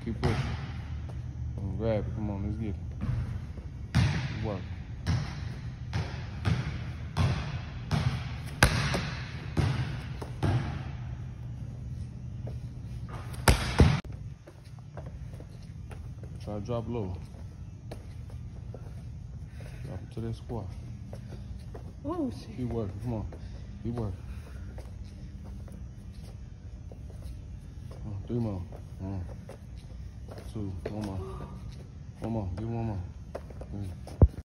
keep pushing. Grab it. Come on, let's get it. Good work. Try to drop low. Drop it to that squat. Oh, shit. Keep working. Come on. Keep working. 3 more. 1, 2, 1 more. 1 more. Give 1 more. 3.